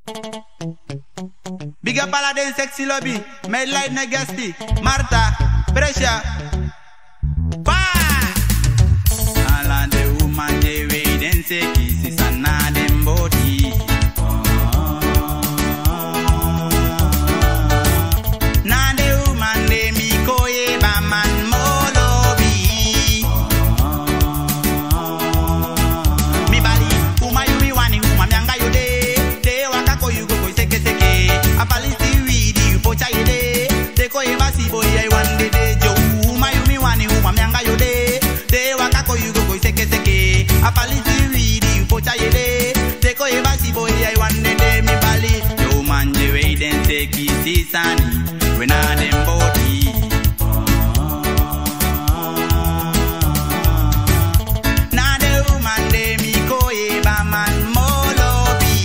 Big up all of them sexy lobby. Made light Negasty, Marta, Pressure. Fire! All of the woman they wait and say kisses and not them body. Now the woman they me koye ba man molobi. Me bali, uma you me wani, uma myanga you de. De waka ko you go seke seke. Apalisi widi you pocha you de. De ko e basi boy I want de de jo. Uma you me wani, uma myanga you de. De waka ko you go seke seke. Apalisi widi you pocha you de. De ko e basi boy I want de de me bali. Yo man je wait and say kisses and when I them body. Now the woman they me koye ba man molobi.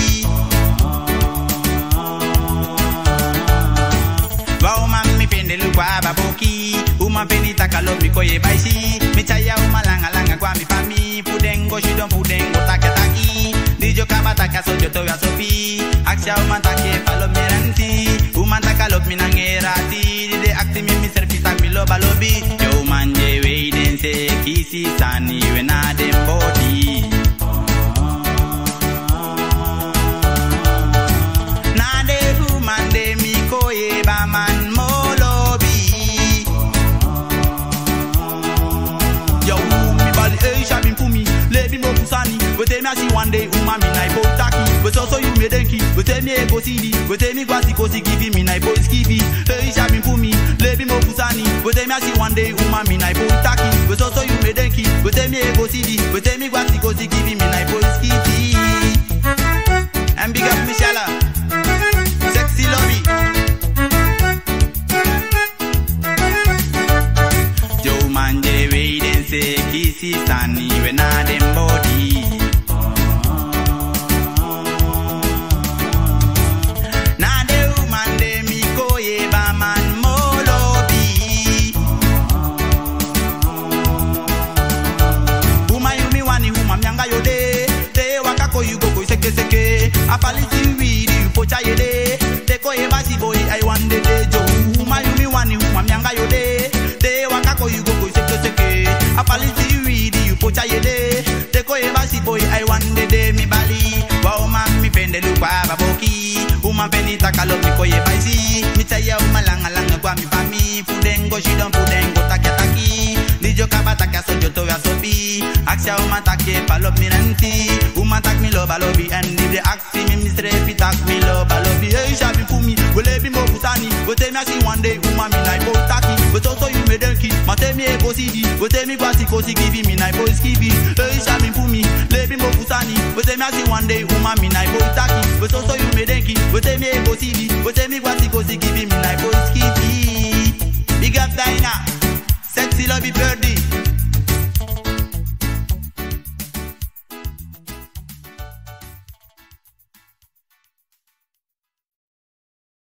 Wa woman mi pende lukwa baboki. Woman peni takalo mi koye baisi. Mi chaya woman langa langa kwa mi fami. Pudengo shidon pudengo takataki. Dijo kaba taka sojo to ya sofi. Aksha woman take follow me ranti. Woman takalop mi nangerati. Dide akti mi serpi tak mi loba lobi. Yo man je wait and say kisses and when I them body. Now the woman they me koye ba man molobi. Yo mi bali shabin pumi. Lebi mo kusani. We tell me I see one day woman mi na ipo taki. We so you me denki. We tell me e go CD. We tell me kwasi kosi give me na ipo skivi. Hey shabin pumi. Lebi mo kusani. We tell me I see one day woman mi na ipo taki. We so you me denki. We tell me e go CD. We tell me kwasi kosi give me na ipo skivi. And big up Michelle. Sexy lobby. Joe man je wait and say kisses and when I them body. Now the woman they me koye ba man molobi. Woman you me wani woman myanga yo de. Te waka ko you go seke seke. Apalisi widi you pocha ye de. Te koye basi boy I want de de jo. Woman you me wani woman myanga yo de. Te waka ko you go seke seke. Apalisi widi you pocha ye de. Te koye basi boy I want de de mi bali. Wa woman mi pende lukwa baboki. Woman peni takalo mi koye baisi. Mi chaya woman langa langa kwa mi fami. Pudengo shidon pudengo takataki. Dijo kaba taka sojo to ya sofi. Aksha woman take palop mi ranti. Woman tak mi loba lobi. And if they ask me mistre fi tak mi loba lobi. Hey shabin pumi. We lebi mo kusani. We tell me I see one day woman mi na ipo taki. We so you me denki. Ma tell me e go CD. We tell me kwasi kosi give me na ipo skivi. Hey shabin pumi. Lebi mo kusani. We tell me I see one day woman mi na ipo taki. We so you me denki. We tell me e go CD. We tell me kwasi kosi give me na ipo skivi. Big up Dinah. Sexy lobby birdie.